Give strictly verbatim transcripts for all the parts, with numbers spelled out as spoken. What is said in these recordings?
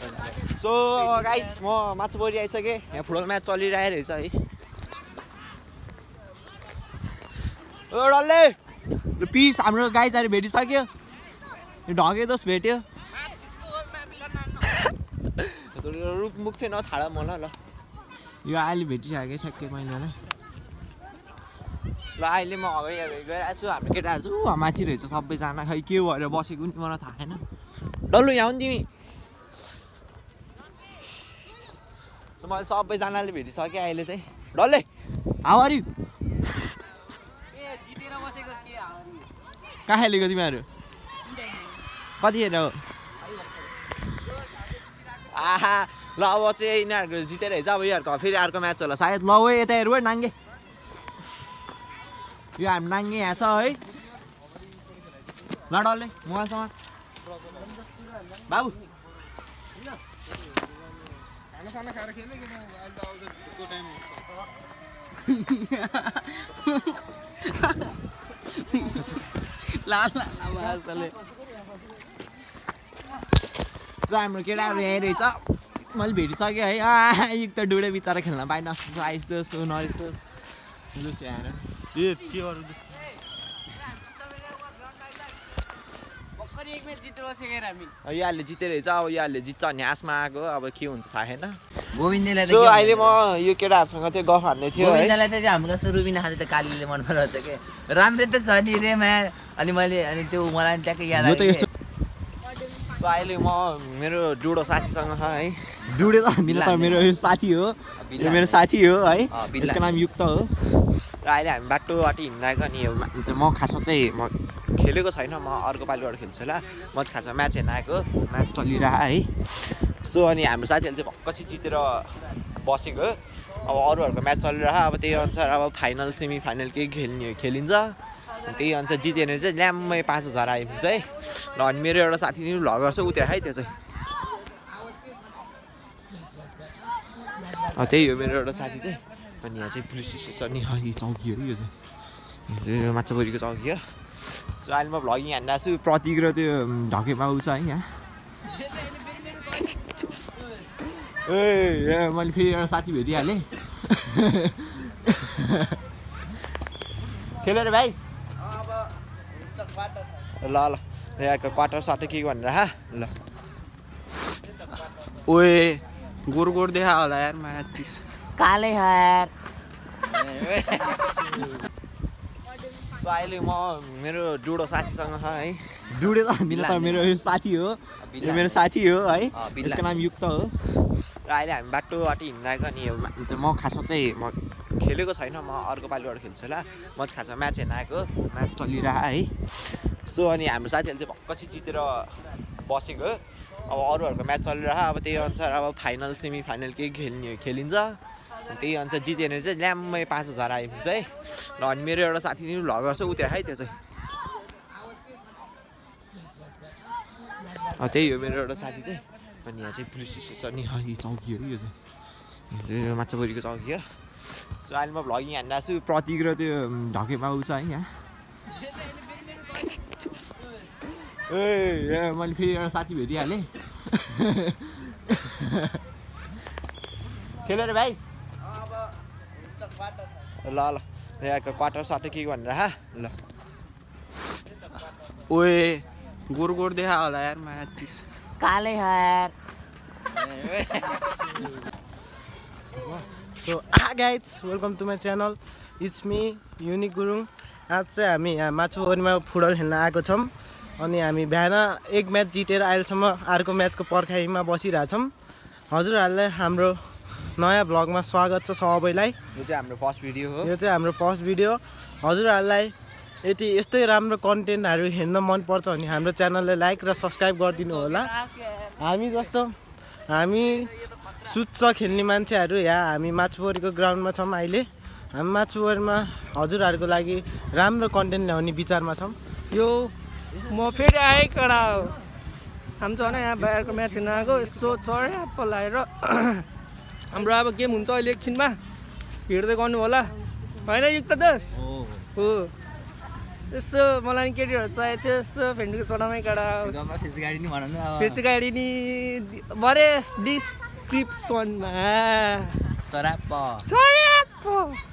So guys म माछापौरी आइसकेँ यहाँ football match चलिरहेको रहेछ है ओ डल्ले पिस हाम्रो गाइस आएर भेटिसक्यो ढके दोष भेट्यो रुखमुख चाहिँ नछाड मलाई ल यो अहिले भेटिसक्यो ठ्याक्कै मैले होला ल अहिले म अगाडि अगाडि गइरहेको छु हाम्रो केटाहरू चाहिँ ऊ माथि रहेछ सबैजना खै के भएर बसेको नि मलाई थाहा छैन डल्लु यहाँ हो नि तिमी मैले सबैजनाले भेटिसकेँ अहिले चाहिँ डल्ले हाउ आर यु कहाँ खेलेको तिमीहरू कतिखेर हो आहा ल अब चाहिँ यिनीहरूको जितेर रहेछ अब यिनीहरूको फेरि अर्को म्याच होला सायद ल है यता हेरौँ है नाङ्गे यो हाम्रो नाङ्गे यहाँ छ है ल डल्ले मोबाइलसँग बाबु खाना खाएर खेल्ने किन अहिले त आउँछ ढुक्को टाइम ला ला आवाजले हाम्रो केटाहरू यहीँ रहेछ मैले भेटिसकेँ है एक त डुडे बिचरा खेल्न पाएन आइसोस् नरिसोस् यहाँ के गर्नु यहाँले जितेर रहेछ अब यहाँले जित्छ भन्ने आशमा आएको अब के हुन्छ थाहा छैन गोविन्दलाई सो अहिले म यो केटाहरूसँग चाहिँ गफ हान्दै थियो गोविन्दलाई त हाम्रो जस्तो रुबिना खाँदै त कालीले मन पराउँछ के राम्रै त छ नि रे मा अनि मैले अनि त्यो मलाई ट्याक्कै याद आयो सो अहिले म मेरो डुडो साथीसँग छ है डुडे त बिल्ला त मेरो साथी हो यो मेरो साथी हो है यसको नाम युक्त हो र अहिले हामी बाटोबाट हिँडिरहेको नि म खासमा चाहिँ म खेलेको छैन म अर्को पालिबाट खेल्छु होला म चाहिँ खासमा म्याच हेर्न आएको म्याच चलिरह है सो अनि हाम्रो साथीहरूले चाहिँ भक्क चाहिँ जितेर बसेको अब अरूहरूको म्याच चलिरह अब त्यही अनुसार अब फाइनल सेमी फाइनल केही खेल्ने खेलिन्छ त्यही अनुसार जित्यो भने चाहिँ ल्याम्मै पाँच हजार आइपुग्छ है ल अनि मेरो एउटा साथी नि भ्लगर छ उ त्यहाँ है त्यो चाहिँ त्यही हो मेरो एउटा साथी चाहिँ अनि यहाँ चाहिँ पुलिस स्टेसन नि चौकी हो यो चाहिँ माछापौरीको चौकी हो सो अहिले म भ्लगिङ हान्दा छु प्रतीक र त्यो ढके बाबु छ है यहाँ ए मैले फेरि एउटा साथी भेटिहालेँ खेलेर भाइ ल ल यहाँको क्वार्टर साटो के भनेर हा ल ओए गोर गोर देखा होला यार माया चिज काले यार सो अहिले म मेरो डुडो साथीसँग छ है डुडे त बिल्ला त मेरो साथी हो यो मेरो साथी हो है यसको नाम युक्त हो र अहिले हामी बाटोबाट हिँडिरहेको नि म खासमा चाहिँ म खेलेको छैन म अर्को पालिबाट खेल्छु होला म चाहिँ खासमा म्याच हेर्न आएको म्याच चलिरह है सो अनि हाम्रो साथीहरूले चाहिँ भक्क चाहिँ जितेर बसेको अब अरूहरूको म्याच चलिरह अब त्यही अनुसार अब फाइनल सेमी फाइनल केही खेल्ने खेलिन्छ त्यही अनुसार जित्यो भने चाहिँ ल्याम्मै पाँच हजार आइपुग्छ है ल अनि मेरो एउटा साथी नि भ्लगर छ उ त्यहाँ है त्यो चाहिँ त्यही हो मेरो एउटा साथी चाहिँ अनि यहाँ चाहिँ पुलिस स्टेसन नि चौकी हो यो चाहिँ माछापौरीको चौकी हो सो अहिले म भ्लगिङ हान्दा छु प्रतीक र त्यो ढके बाबु छ है यहाँ ए मैले फेरि एउटा साथी भेटिहालेँ खेलेर भाइ ल ल यहाँको क्वार्टर साटो के भनेर हा ल ओए गोर गोर देखा होला यार माया चिज काले यार सो आ guys welcome to my channel it's me Unique Gurung आज चाहिँ हामी यहाँ माछापौरीमा फुटबल खेल्न आएको छौँ अनि हामी बिहान एक म्याच जितेर अहिलेसम्म अर्को म्याचको पर्खाइमा बसिरहेछौँ हजुरहरूलाई हाम्रो नयाँ भ्लगमा स्वागत छ सबैलाई यो चाहिँ हाम्रो फर्स्ट भिडियो हो यो चाहिँ हाम्रो फर्स्ट भिडियो हजुरहरूलाई यति यस्तै राम्रो कन्टेन्टहरू हेर्न मनपर्छ भने हाम्रो च्यानललाई लाइक र सब्सक्राइब गरिदिनु होला हामी जस्तो हामी सुत्छ खेल्ने मान्छेहरू यहाँ हामी माछापौरीको ग्राउन्डमा छौँ अहिले हामी माछापौरीमा हजुरहरूको लागि राम्रो कन्टेन्ट ल्याउने विचारमा छौँ यो म फेरि आएँ कडा हामी चाहिँ यहाँ बाहिरको म्याच हेर्न आएको यसो चढ्याप्प लगाएर हाम्रो अब गेम हुन्छ अहिले एकछिनमा हेर्दै गर्नु होला होइन एक त दस हो यसो मलाई नि केटीहरू चाहिएको थियो यसो भेन्डुको छोडामै काँडा फेस गाडी नि भन न अब फेस गाडी नि भरे डिस्क्रिप्सनमा चराप चराप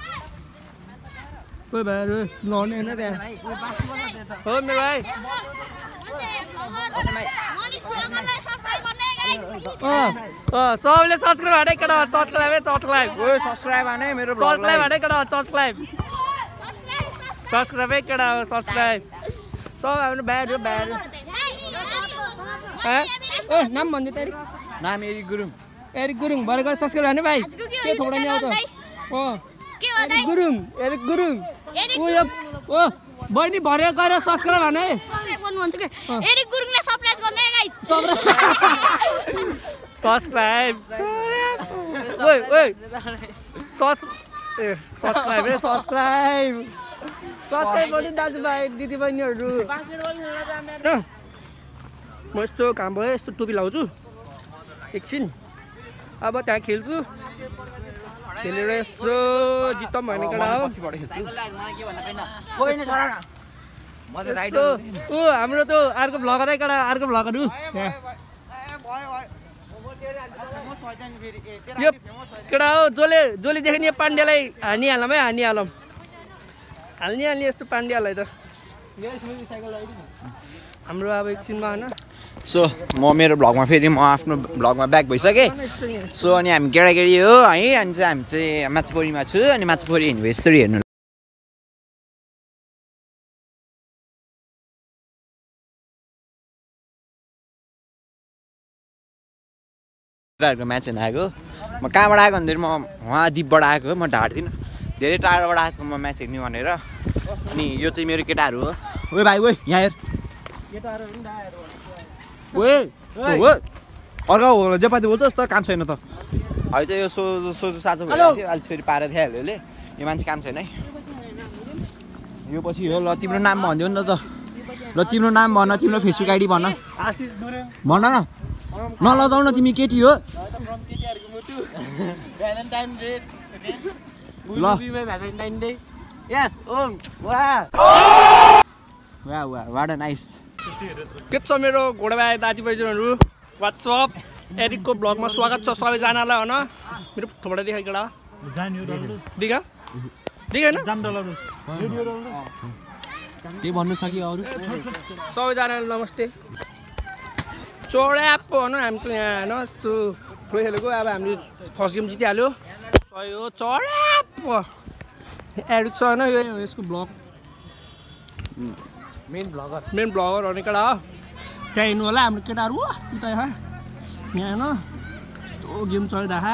कोही भाइहरू नहुने होइन त्यहाँ हो मेरो भाइ सबैले सब्सक्राइब हाने केटा सब्सक्राइब सब्सक्राइब ओ सब्स्क्राइब हाने मेरो सब्सक्राइब हाने केटा सब्सक्राइब सब्सक्राइब केटा हो सब्सक्राइब सब हाम्रो भाइहरू भाइहरू ओ नाम भन्दै तेरि नाम एरिक गुरुङ एरिक गुरुङ भरेको सब्सक्राइब हाने भाइ के थोडा नि आउँछ ओ एरिक गुरुङ एरिक गुरुङ ओ यो ओ बहिनी भरे गएर सब्सक्राइब हाने सब्सक्राइब गर्नु भन्छ के एरिक गुरुङले सरप्राइज गर्ने गाइस सब्सक्राइब ओइ ओइ सब्स ए सब्सक्राइब रे सब्सक्राइब सब्सक्राइब गर्नु दाजुभाइ दिदीबहिनीहरू म यस्तो काम भयो यस्तो टोपी लाउँछु एकछिन अब त्यहाँ खेल्छु खेलेर यसो जित्तम भन्ने केटा हो ओ हाम्रो त अर्को भ्लगर केटा अर्को भ्लगरहरू यो केटा हो जसले जसले देख्ने यो पाण्ड्यालाई हानिहालौँ है हानिहालौँ हाल्ने हाल्ने यस्तो पाण्ड्यालाई त हाम्रो अब एकछिनमा होइन सो म मेरो भ्लगमा फेरि म आफ्नो भ्लगमा ब्याक भइसकेँ सो अनि हामी केटाकेटी हो है अनि चाहिँ हामी चाहिँ माछापोरीमा छु अनि माछापोरी एनिभर्सरी हेर्नु केटाहरूको म्याच हेर्न आएको म कहाँबाट आएको भन्दाखेरि म उहाँ दिपबाट आएको म ढाड्दिनँ धेरै टाढोबाट आएको म म्याच हेर्ने भनेर अनि यो चाहिँ मेरो केटाहरू हो ओइ भाइ ओइ यहाँ हेर ओए ओ अर्को हो जेपाती बोल्छ जस्तो काम छैन त अहिले चाहिँ यो सोझो सोझो साँचो भइरहेको थियो अहिले फेरि पारेर थिइहाल्यो यसले यो मान्छे काम छैन है यो पछि हो ल तिम्रो नाम भनिदियो नि त ल तिम्रो नाम भन तिम्रो फेसबुक आइडी भन आशिष गुरुङ भन न नलजाउ न तिमी केटी हो भ्यालेन्टाइन डे ल भ्यालेन्टाइन डे यस ओम वा वा वा वाट अ नाइस के छ मेरो घोडाभाइ दाजुभाइजनहरू वाट्सअप एरिकको ब्लगमा स्वागत छ सबैजनालाई होइन मेरो थोडा देखाइ केटा दिखा दिखेन के भन्नु छ कि अरू सबैजनालाई नमस्ते चौडाप भनौँ हामी चाहिँ यहाँ होइन यस्तो ठुलो खेलेको अब हामीले फर्स्ट गेम जितिहाल्यो सही हो चौडाप एडिक छ होइन यो यसको blog main vlogger main vlogger हुने केटा हो त्यहाँ हिँड्नु होला हाम्रो केटाहरू उता यहाँ यहाँ होइन यस्तो गेम चलिरहेको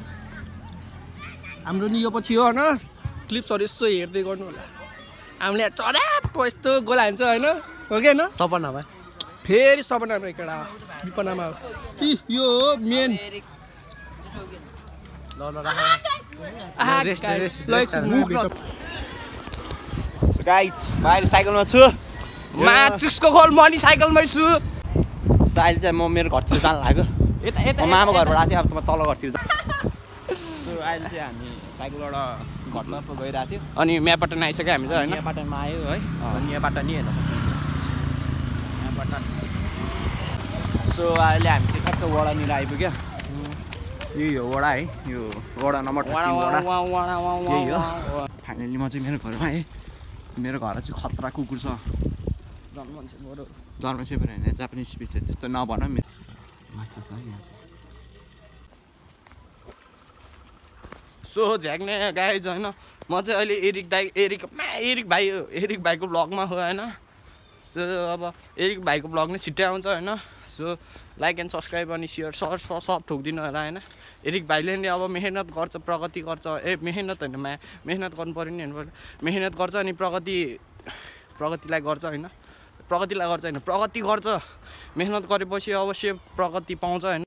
हाम्रो नि यो पछि हो होइन क्लिप्सहरू यस्तो हेर्दै गर्नु होला हामीले चराप यस्तो गोल हान्छ होइन हो कि होइन सपनामा फेरि सपनामा केटा हो विपनामा हो इ यो हो मेन गाइस बाहिर साइकलमा छु मात्रिक्सको खोल म नि साइकलमै छु अहिले चाहिँ म मेरो घरतिर जान लाग्यो यता यता म मामा घरबाट आएको थिएँ अब त म तल घरतिर जा सो अहिले चाहिँ हामी साइकलबाट घरतर्फ गइरहेको थियो अनि म्याप बटन आइसक्यो हामी चाहिँ होइन यहाँ बाटोमा आयो है अनि यहाँ बाटो नि हेर्न सक्नुहुन्छ यहाँ बाटो सो अहिले हामी चाहिँ ठ्याक्क वडानिर आइपुग्यो यही हो वडा है यो वडा नम्बर थर्टिन वडा यही हो फाइनली म चाहिँ मेरो घरमा आएँ मेरो घर चाहिँ खतरा कुकुर छ जर्मन सेपर होइन जापानिज स्पिच त्यस्तो नभन मेरो माछा छ यहाँ चाहिँ सो झ्याक्ने गाइज होइन म चाहिँ अहिले एरिक दाइ एरिक एरिक भाइ हो एरिक भाइको ब्लगमा हो होइन सो अब एरिक भाइको ब्लग नै छिट्टै आउँछ होइन सो लाइक एन्ड सब्सक्राइब अनि सेयर सर सब ठोकिदिनु होला होइन एरिक भाइले नि अब मेहनत गर्छ प्रगति गर्छ ए मेहनत होइन मा मेहनत गर्नु पऱ्यो नि हेर्नु मेहनत गर्छ अनि प्रगति प्रगतिलाई गर्छ होइन प्रगतिलाई गर्छ होइन प्रगति गर्छ मेहनत गरेपछि अवश्य प्रगति पाउँछ होइन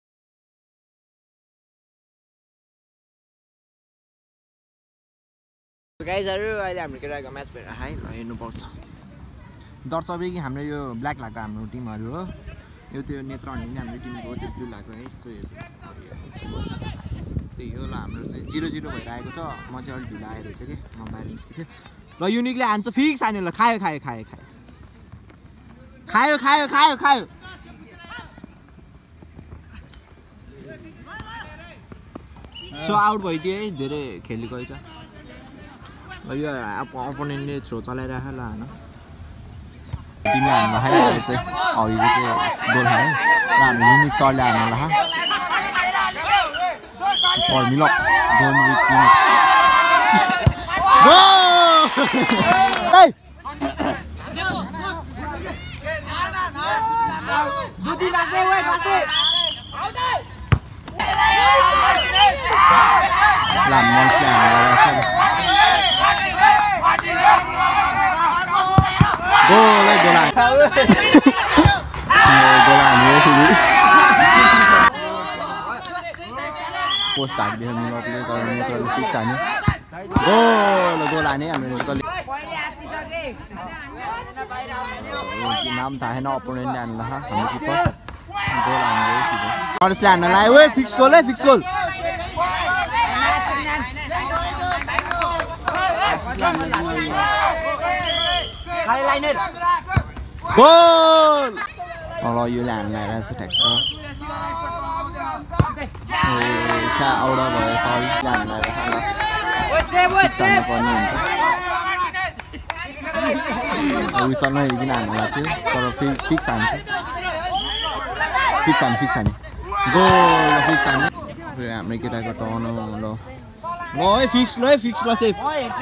गाइजहरू अहिले हाम्रो केटाको म्याच भएर है ल हेर्नु पाउँछ दर्शकै कि हाम्रो यो ब्ल्याक लगाएको हाम्रो टिमहरू हो यो त्यो नेत्र भन्ने हाम्रो टिमको त्यो ब्लू लगाएको है यस्तो त्यही हो ल हाम्रो चाहिँ जिरो जिरो भएर आएको छ म चाहिँ अलिक ढिलो आएर रहेछ कि म बाहिर निस्केको थिएँ ल युनिकले हान्छ फिक्स हान्यो ल खायो खायो खायो खायो खायो खायो खायो खायो सो आउट भइदियो है धेरै खेली गएछ ल यो अपोनेन्टले थ्रो चलाइराख ल हान तिमीले हान्न खाइरहेको चाहिँ अघिको चाहिँ गोल खायो र हामी युनिक सरले हान्न ल फर्मिल गोल Gola, gola. Gola ni sini. Post tag dia menolak kalau ni terlalu siksa ni. Gola, gola ni ambil kali. नाम था है ना opponent ने आना है हमें किपर गोल आने सीधे और से आना लाए हुए फिक्स गोल है फिक्स गोल गोल और ये लाने लाए रहा है टैक्टर अच्छा आउट ऑफ है सॉरी लाने लाए रहा है फिक्स आने को नहीं विसलमा हेरिकन हान्नु लाग्थ्यो तर फिक्स हान्छ फिक्स हान्नु फिक्स हान्नु गोल फिक्स हान्नु हाम्रो केटाको टर्न हो ल ल है फिक्स ल है फिक्स ल सेफ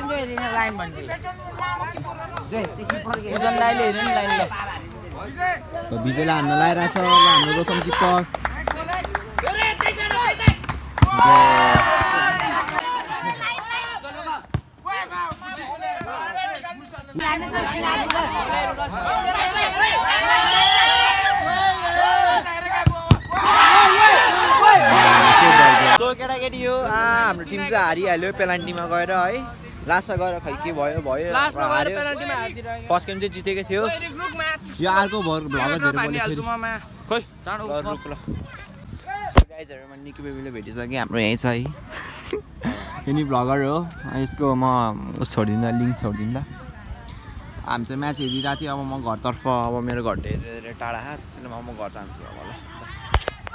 विजयले हान्न लगाइरहेछ ल हाम्रो रोशन किपर सो केटाकेटी यो हाम्रो टिम चाहिँ हारिहाल्यो पेनाल्टीमा गएर है लास्टमा गएर खै के भयो भयो हार्यो फर्स्ट गेम चाहिँ जितेको थियो यो अर्को भ्लगर खोइ चाँडो रुक ल गाइजहरुमा निकी बेबीले भेटिसके हाम्रो यही छ है यो नि भ्लगर हो यसको म उस छोडिदिँदा लिङ्क छोडिदिँदा हामी चाहिँ म्याच हेरिरहेको थियो अब म घरतर्फ अब मेरो घर धेरै टाढा त्यसैले म घर जान्छु अब ल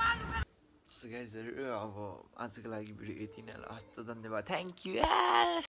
सो गाइजहरु अब आजको लागि भिडियो यति नै ल हस्त धन्यवाद थ्याङ्क यू